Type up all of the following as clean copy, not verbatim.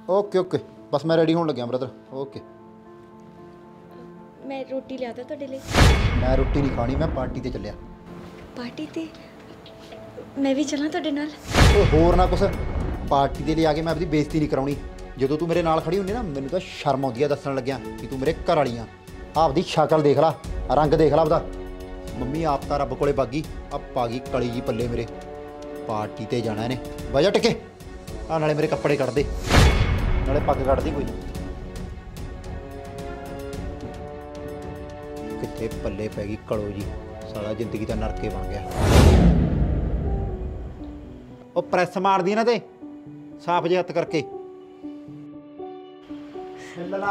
Okay okay बस मैं ready होने लग्या ब्रदर। ओके मैं रोटी लिया ਤੁਹਾਡੇ ਲਈ। मैं रोटी नहीं खानी, मैं पार्टी ते चलिया। पार्टी ते मैं भी चलां ਤੁਹਾਡੇ ਨਾਲ? ਉਹ ਹੋਰ ਨਾ ਕੁਛ ਪਾਰਟੀ ਦੇ ਲਈ ਆ ਕੇ ਮੈਂ ਆਪਣੀ ਬੇਇੱਜ਼ਤੀ ਨਹੀਂ ਕਰਾਉਣੀ। ਜਦੋਂ ਤੂੰ ਮੇਰੇ ਨਾਲ ਖੜੀ ਹੁੰਦੀ ਨਾ ਮੈਨੂੰ ਤਾਂ ਸ਼ਰਮ ਆਉਂਦੀ ਆ ਦੱਸਣ ਲੱਗਿਆ ਕਿ ਤੂੰ ਮੇਰੇ ਘਰ ਵਾਲੀ ਆ। ਆਪਦੀ ਸ਼ਕਲ ਦੇਖ ਲਾ, ਰੰਗ ਦੇਖ ਲਾ ਆਪਦਾ। ਮੰਮੀ ਆਪ ਤਾਂ ਰੱਬ ਕੋਲੇ ਬਾਗੀ, ਆਪ ਆ ਗਈ ਕਲੀ ਜੀ ਪੱਲੇ ਮੇਰੇ। ਪਾਰਟੀ ਤੇ ਜਾਣਾ ਇਹਨੇ, ਵਜਾ ਟਿਕੇ ਆ ਨਾਲੇ ਮੇਰੇ ਕੱਪੜੇ ਕੱਢ ਦੇ, ਨਾਲੇ ਪੱਗ ਕੱਢ ਦੀ ਕੋਈ। ਕਿੱਥੇ ਪੱਲੇ ਪੈ ਗਈ ਕਲੋ ਜੀ, ਸਾਲਾ ਜ਼ਿੰਦਗੀ ਦਾ ਨਰਕੇ ਬਣ ਗਿਆ। ਉਹ ਪ੍ਰੈਸ ਮਾਰਦੀ ਇਹਨਾਂ ਤੇ ਸਾਫ ਜਿਹੇ ਹੱਥ ਕਰਕੇ। ਹਿੱਲਣਾ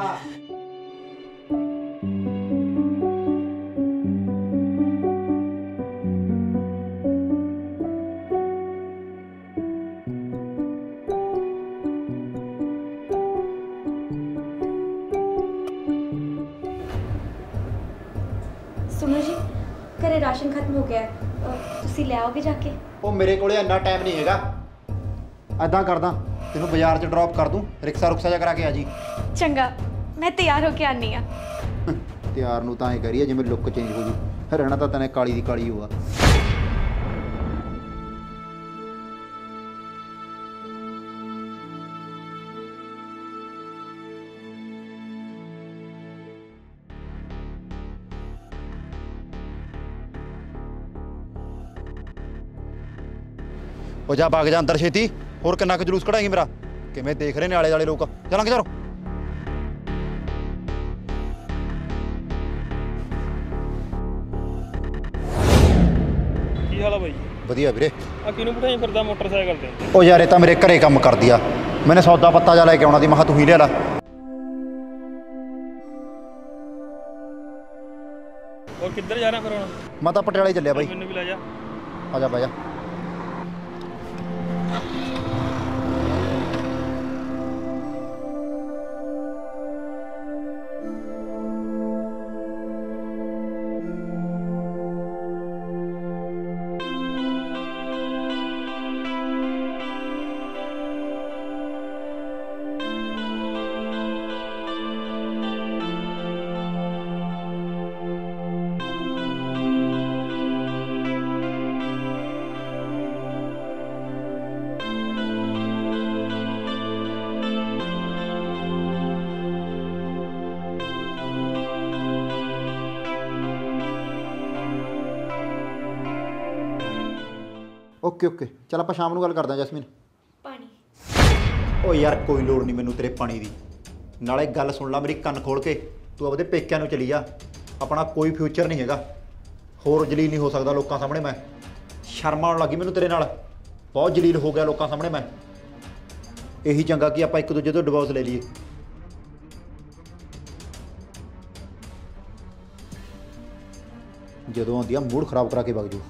सुनो जी, घरे राशन खत्म हो गया है, तुसी ले आओगे जाके? ਉਹ ਮੇਰੇ ਕੋਲੇ ਇੰਨਾ ਟਾਈਮ ਨਹੀਂ ਹੈਗਾ। ਐਦਾਂ ਕਰਦਾ ਤੈਨੂੰ ਬਾਜ਼ਾਰ 'ਚ ਡ੍ਰੌਪ ਕਰ ਦੂੰ, ਰਿਕਸ਼ਾ ਰੁਕਸ਼ਾ ਜਾ ਕਰਾ ਕੇ ਆ ਜੀ। चंगा, मैं तैयार होके आनी हाँ। ਤਿਆਰ ਨੂੰ ਤਾਂ ਐਂ ਕਰੀਏ ਜਿਵੇਂ ਲੁੱਕ ਚੇਂਜ ਹੋ ਜੂ, ਰਹਿਣਾ ਤਾਂ ਤੈਨੇ ਕਾਲੀ ਦੀ ਕਾਲੀ ਹੋਆ। ਉਹ ਜਾ ਭਾਗ ਜਾ ਅੰਦਰ ਛੇਤੀ, ਹੋਰ ਕਿੰਨਾ ਕੁ ਜਲੂਸ ਕਢਾਏਂਗੀ ਮੇਰਾ? ਕਿਵੇਂ ਦੇਖ ਰਹੇ ਨੇ ਆਲੇ ਦੁਆਲੇ ਲੋਕ? ਚਲਾਂਗੇ ਚਲੋ। ਕੀ ਹਾਲ ਆ ਬਾਈ? ਵਧੀਆ ਵੀਰੇ। ਆ ਕਿਹਨੂੰ ਬਿਠਾਈ ਫਿਰਦਾ ਮੋਟਰਸਾਈਕਲ ਤੇ? ਉਹ ਯਾਰ ਇਹ ਤਾਂ ਮੇਰੇ ਘਰੇ ਕੰਮ ਕਰਦੀ ਆ, ਮੈਨੇ ਸੌਦਾ ਪੱਤਾ ਜਾ ਲੈ ਕੇ ਆਉਣਾ ਦੀ, ਮੈਂ ਕਿਹਾ ਤੂੰ ਹੀ ਲਿਆ ਲਾ। ਹੋਰ ਕਿੱਧਰ ਜਾਣਾ ਫਿਰ ਹੁਣ? ਮੈਂ ਤਾਂ ਪਟਿਆਲੇ ਚੱਲਿਆ ਬਾਈ। ਮੈਨੂੰ ਵੀ ਲੈ ਜਾ। ਆ ਜਾ ਬਾਈ। ਓਕੇ ਓਕੇ ਚੱਲ ਆਪਾਂ ਸ਼ਾਮ ਨੂੰ ਗੱਲ ਕਰਦੇ ਹਾਂ ਜੈਸਮੀਨ। पानी ਓ ਯਾਰ ਕੋਈ ਲੋੜ ਨਹੀਂ ਮੈਨੂੰ ਤੇਰੇ ਪਾਣੀ ਦੀ, ਨਾਲੇ ਗੱਲ ਸੁਣ ਲੈ ਮੇਰੀ ਕੰਨ ਖੋਲ ਕੇ। ਤੂੰ ਆਪਦੇ ਪੇਕਿਆਂ ਨੂੰ ਚਲੀ ਜਾ, ਆਪਣਾ ਕੋਈ ਫਿਊਚਰ ਨਹੀਂ ਹੈਗਾ। ਹੋਰ ਜਲੀਲ ਨਹੀਂ ਹੋ ਸਕਦਾ ਲੋਕਾਂ ਸਾਹਮਣੇ ਮੈਂ। ਸ਼ਰਮ ਆਉਣ ਲੱਗੀ ਮੈਨੂੰ ਤੇਰੇ ਨਾਲ, ਬਹੁਤ ਜਲੀਲ ਹੋ ਗਿਆ ਲੋਕਾਂ ਸਾਹਮਣੇ ਮੈਂ। ਇਹੀ ਚੰਗਾ ਕਿ ਆਪਾਂ ਇੱਕ ਦੂਜੇ ਤੋਂ ਡਿਵੋਰਸ ਲੈ ਲਈਏ। ਜਦੋਂ ਆਉਂਦੀ ਆ ਮੂਡ ਖਰਾਬ ਕਰਾ ਕੇ ਵਗ ਜੂ।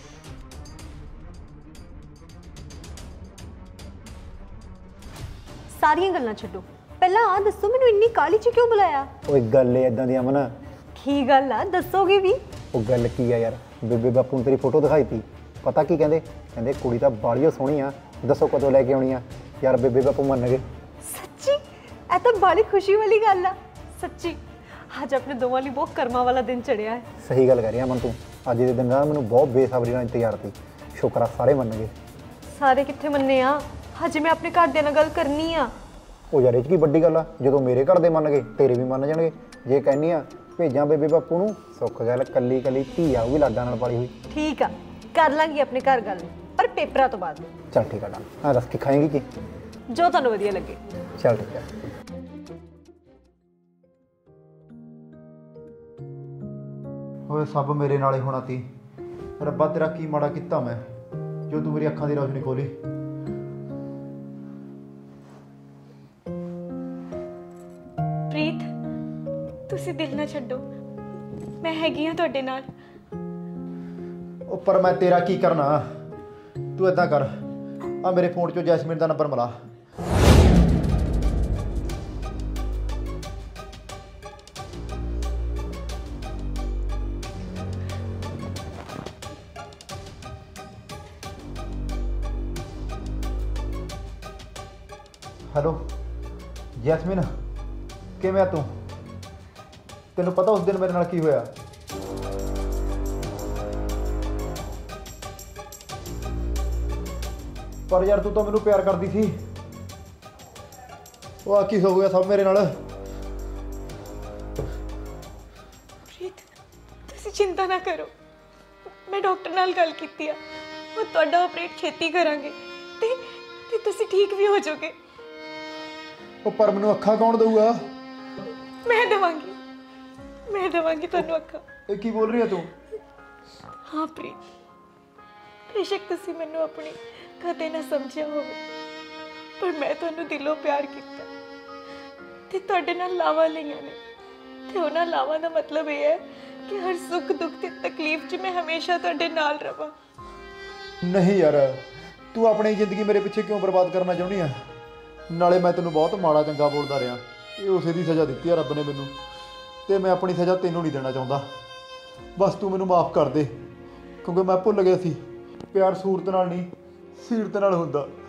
ਸਾਰੀਆਂ ਗੱਲਾਂ ਛੱਡੋ, ਪਹਿਲਾਂ ਆ ਦੱਸੋ ਮੈਨੂੰ ਇੰਨੀ ਕਾਲੀ ਚ ਕਿਉਂ ਬੁਲਾਇਆ? ਓਏ ਗੱਲ ਏ ਇਦਾਂ ਦੀ ਅਮਨ। ਕੀ ਗੱਲ ਆ, ਦੱਸੋਗੇ ਵੀ? ਉਹ ਗੱਲ ਕੀ ਆ ਯਾਰ, ਬੇਬੇ ਬਾਪੂ ਨੂੰ ਤੇਰੀ ਫੋਟੋ ਦਿਖਾਈ ਤੀ, ਪਤਾ ਕੀ ਕਹਿੰਦੇ? ਕਹਿੰਦੇ ਕੁੜੀ ਤਾਂ ਬਾਲੀਓ ਸੋਹਣੀ ਆ, ਦੱਸੋ ਕਦੋਂ ਲੈ ਕੇ ਆਉਣੀ ਆ? ਯਾਰ ਬੇਬੇ ਬਾਪੂ ਮੰਨ ਗਏ। ਸੱਚੀ? ਇਹ ਤਾਂ ਬੜੀ ਖੁਸ਼ੀ ਵਾਲੀ ਗੱਲ ਆ ਸੱਚੀ। ਅੱਜ ਆਪਣੇ ਦੋਵਾਂ ਲਈ ਬਹੁਤ ਕਰਮਾਂ ਵਾਲਾ ਦਿਨ ਚੜਿਆ ਹੈ। ਸਹੀ ਗੱਲ ਕਰ ਰਹੀ ਅਮਨ ਤੂੰ, ਅੱਜ ਦੇ ਦਿਨ ਦਾ ਮੈਨੂੰ ਬਹੁਤ ਬੇਸਬਰੀ ਨਾਲ ਇੰਤਜ਼ਾਰ ਸੀ। ਸ਼ੁਕਰ ਆ ਸਾਰੇ ਮੰਨ ਗਏ। ਸਾਰੇ ਕਿੱਥੇ ਮੰਨੇ ਆ, ਹਜੇ ਮੈਂ ਆਪਣੇ ਘਰਦਿਆਂ ਨਾਲ ਗੱਲ ਕਰਨੀ ਆ। ਉਹ ਯਾਰ ਇਹ 'ਚ ਕੀ ਵੱਡੀ ਗੱਲ ਆ, ਜਦੋਂ ਮੇਰੇ ਘਰ ਦੇ ਮੰਨ ਗਏ ਤੇਰੇ ਵੀ ਮੰਨ ਜਾਣਗੇ। ਜੇ ਕਹਿੰਨੀ ਆ ਭੇਜਾਂ ਬੇਬੇ ਬਾਪੂ ਨੂੰ, ਸੁੱਖ ਗੱਲ ਕੱਲੀ ਕੱਲੀ ਧੀ ਆਊਗੀ ਲਾਡਾਂ ਨਾਲ ਪਾਲੀ ਹੋਈ। ਠੀਕ ਆ, ਕਰ ਲਾਂਗੀ ਆਪਣੇ ਘਰ ਗੱਲ, ਪਰ ਪੇਪਰਾਂ ਤੋਂ ਬਾਅਦ। ਚੱਲ ਠੀਕ ਆ ਡਨ। ਹਾਂ ਦੱਸ ਕੀ ਖਾਏਂਗੀ ਕੀ? ਜੋ ਤੁਹਾਨੂੰ ਵਧੀਆ ਲੱਗੇ। ਚੱਲ ਠੀਕ ਆ। ਓਏ ਸਭ ਮੇਰੇ ਨਾਲ ਹੀ ਹੋਣਾ ਤੀ। ਰੱਬਾ ਤੇਰਾ ਕੀ ਮਾੜਾ ਕੀਤਾ ਮੈਂ ਜੋ ਤੂੰ ਮੇਰੀ ਅੱਖਾਂ ਦੀ ਰੌਸ਼ਨੀ ਖੋਲੀ। ਪ੍ਰੀਤ, ਤੁਸੀਂ ਦਿਲ ਨਾ ਛੱਡੋ, ਮੈਂ ਹੈਗੀ ਹਾਂ ਤੁਹਾਡੇ ਨਾਲ। ਉਹ ਪਰ ਮੈਂ ਤੇਰਾ ਕੀ ਕਰਨਾ? ਤੂੰ ਏਦਾਂ ਕਰ, ਆ ਮੇਰੇ ਫੋਨ 'ਚੋਂ ਜੈਸਮੀਨ ਦਾ ਨੰਬਰ ਮਿਲਾ। ਹੈਲੋ ਜੈਸਮੀਨ ਕਿਵੇਂ ਆ ਤੂੰ? ਤੈਨੂੰ ਪਤਾ ਉਸ ਦਿਨ ਮੇਰੇ ਨਾਲ ਕੀ ਹੋਇਆ? ਪਰ ਯਾਰ ਤੂੰ ਤਾਂ ਮੈਨੂੰ ਪਿਆਰ ਕਰਦੀ ਸੀ। ਉਹ ਆ ਕੀ ਹੋ ਗਿਆ ਸਭ ਮੇਰੇ ਨਾਲ? ਪ੍ਰੀਤ ਤੁਸੀਂ ਚਿੰਤਾ ਨਾ ਕਰੋ, ਮੈਂ ਡਾਕਟਰ ਨਾਲ ਗੱਲ ਕੀਤੀ ਆ, ਉਹ ਤੁਹਾਡਾ ਆਪਰੇਟ ਛੇਤੀ ਕਰਾਂਗੇ ਤੇ ਤੁਸੀਂ ਠੀਕ ਵੀ ਹੋ ਜਾਓਗੇ। ਉਹ ਪਰ ਮੈਨੂੰ ਅੱਖਾਂ ਕੌਣ ਦਊਗਾ? ਮੈਂ ਦੇਵਾਂਗੀ ਤੁਹਾਨੂੰ ਅੱਖਾਂ। ਇਹ ਕੀ ਬੋਲ ਰਹੀ ਹੈ ਤੂੰ? ਹਾਂ ਪ੍ਰੀਤ, ਬੇਸ਼ੱਕ ਤੁਸੀਂ ਮੈਨੂੰ ਆਪਣੀ ਕਦੇ ਨਾ ਸਮਝਿਆ ਹੋਵੇ, ਪਰ ਮੈਂ ਤੁਹਾਨੂੰ ਦਿਲੋਂ ਪਿਆਰ ਕੀਤਾ ਤੇ ਤੁਹਾਡੇ ਨਾਲ ਲਾਵਾਂ ਲਈਆਂ ਨੇ, ਤੇ ਉਹਨਾਂ ਲਾਵਾਂ ਦਾ ਮਤਲਬ ਇਹ ਹੈ ਕਿ ਹਰ ਸੁੱਖ ਦੁੱਖ ਤੇ ਤਕਲੀਫ 'ਚ ਮੈਂ ਹਮੇਸ਼ਾ ਤੁਹਾਡੇ ਨਾਲ ਰਵਾਂ। ਨਹੀਂ ਯਾਰ, ਤੂੰ ਆਪਣੀ ਜ਼ਿੰਦਗੀ ਮੇਰੇ ਪਿੱਛੇ ਕਿਉਂ ਬਰਬਾਦ ਕਰਨਾ ਚਾਹੁੰਦੀ ਆ? ਨਾਲੇ ਮੈਂ ਤੈਨੂੰ ਬਹੁਤ ਮਾੜਾ ਚੰਗਾ ਬੋਲਦਾ ਰਿਹਾ, ਇਹ ਉਸੇ ਦੀ ਸਜ਼ਾ ਦਿੱਤੀ ਆ ਰੱਬ ਨੇ ਮੈਨੂੰ, ਤੇ ਮੈਂ ਆਪਣੀ ਸਜ਼ਾ ਤੈਨੂੰ ਨਹੀਂ ਦੇਣਾ ਚਾਹੁੰਦਾ। ਬਸ ਤੂੰ ਮੈਨੂੰ ਮਾਫ ਕਰ ਦੇ, ਕਿਉਂਕਿ ਮੈਂ ਭੁੱਲ ਗਿਆ ਸੀ ਪਿਆਰ ਸੂਰਤ ਨਾਲ ਨਹੀਂ ਸੀਰਤ ਨਾਲ ਹੁੰਦਾ।